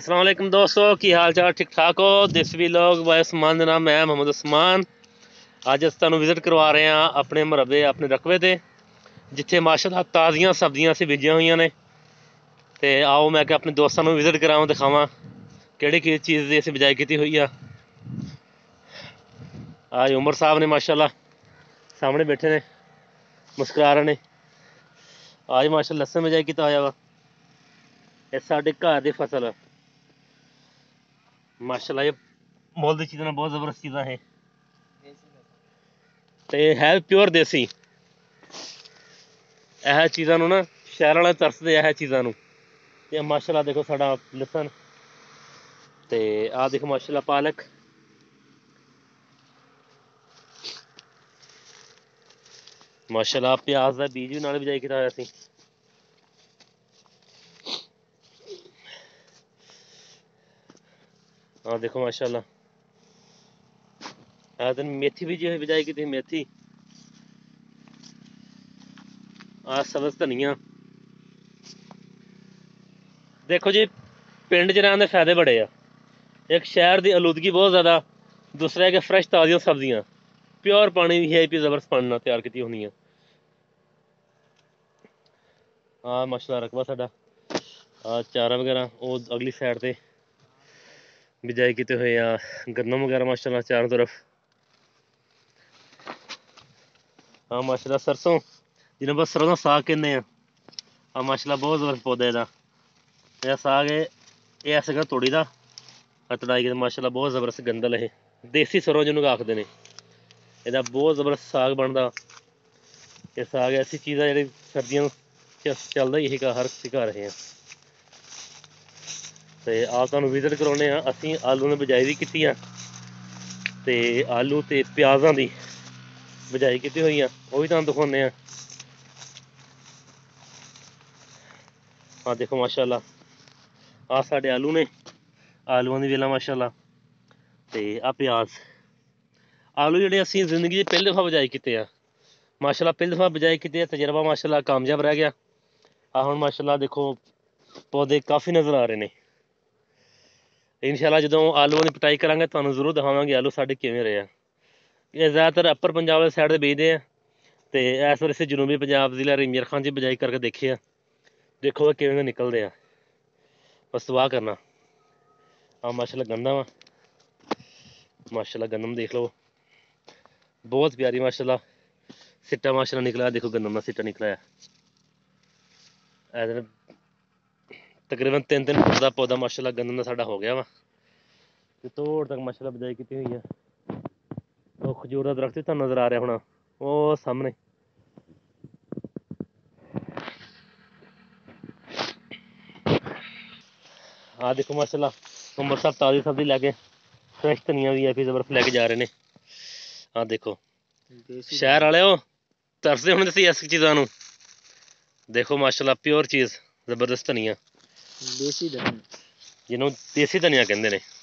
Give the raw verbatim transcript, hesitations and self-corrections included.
अस्सलाम वालेकुम दोस्तों, की हाल चाल ठीक ठाक हो। देसी भी लोग वाई उस्मान का नाम, मैं मोहम्मद उस्मान। अज अस तुहानू विजिट करवा रहे हैं अपने मरबे अपने रकबे ते, जिथे माशाअल्लाह ताज़ियां सब्जियां असीं बीजियां हुई ने। ते आओ मैं कि अपने दोस्तों को विजिट करावां, दिखावां किहड़ी कि चीज़ की असीं बिजाई की हुई आ। आज उमर साहब ने माशाअल्लाह सामने बैठे ने, मुस्कुरा रहे ने। आज माशाअल्लाह लसन बिजाई किया होया वा। ये साडे घर दी फसल है माशाअल्लाह। ये मुल दी चीज़ां बहुत ज़बरदस्त चीज़ां है ते है प्योर देसी। यह चीज़ां नू ना शहर वाले तरसदे यह चीज़ां नू। ते माशाअल्लाह देखो साडा लसन ते आ देखो माशाअल्लाह पालक, माशाअल्लाह प्याज का बीज भी नाल बिजाई किया होया सी। हाँ देखो माशाअल्लाह आ दिन मेथी भी जो बिजाई की थी, मेथी आ सब्ज़ धनिया। देखो जी, पिंड च रहने के फायदे बड़े आ। एक शहर की आलूदगी बहुत ज़्यादा, दूसरा है कि फ्रैश ताज़ियां सब्जियां, प्योर पानी वी आई पी ज़बरदस्त पानी नाल तैयार की होनी। हाँ माशाअल्लाह रकबा साडा आ चारा वगैरह वो अगली साइड ते बिजाई किते हुए आ, गन्नम वगैरह माशाअल्लाह चारों तरफ। हाँ माशाअल्लाह सरसों, जिन्हें बस सरसों साग कहने हैं। हाँ माशाअल्लाह बहुत ज़बरदस्त पौधा है। यह साग है, ये ऐसे का तोड़ी दा तड़ाई के माशाअल्लाह बहुत ज़बरदस्त गंदल है। देसी सरों जिन्होंने आखते हैं, यदा बहुत ज़बरदस्त साग बनता। ये साग ऐसी चीज़ है जी सर्दियों चलता ही है, हर किसी घर है। तो आप तुहानू विजिट करवाने असीं आलू ने बिजाई भी की, ते आलू ते प्याज़ां दी बिजाई की हुई आ, वो भी तुहानू दिखाने। हाँ देखो माशाअल्लाह आ साढ़े आलू ने, आलूआं दी वेला माशाअल्लाह। ते आ प्याज, आलू जेह्ड़े असीं जिंदगी च पैह्ली दफ़ा बिजाई कीते आ माशाअल्लाह, पैह्ली दफ़ा बिजाई कीते, तजर्बा माशाअल्लाह कामयाब रह गया। आ हुण माशाअल्लाह देखो पौधे काफ़ी नज़र आ रहे ने। इंशाअल्लाह जदों आलूआं दी पिटाई करांगे तुहानू जरूर दिखावांगे आलू साढ़े किवें रहे आ। ये ज़्यादातर अपर पंजाब वाली साइड ते बेचदे आ, ते इस वार इसे जनूबी पंजाब जिला रिंजर खान च बिजाई करके देखी आ। देखो किवें दे निकलदे आ, बस दुआ करना। हाँ माशाअल्लाह गंदम आ, माशाअल्लाह गंदम देख लो बहुत प्यारी माशाअल्लाह सिट्टा माशाअल्लाह निकला। देखो गंदम का सिट्टा निकला है। तकरीबन तीन तीन फुट का पौधा माशाअल्लाह गंदम का साडा हो गया वा, ते तोड़ तक माशाअल्लाह बिजाई की हुई है। तो खजूर का दरख्त भी तुहानू नज़र आ रहा होना वो सामने। हाँ देखो माशाअल्लाह उमर साहब ताज़ी सब्जी लैके फ्रैश धनिया भी है, फिर ज़बरदस्त लैके जा रहे हैं। हाँ देखो शहर वाले हो तरसदे होने सी इस चीज़ां नू। देखो माशाअल्लाह प्योर चीज़ ज़बरदस्त धनिया, देसी धनिया जिन्हों देसी धनिया कहते हैं।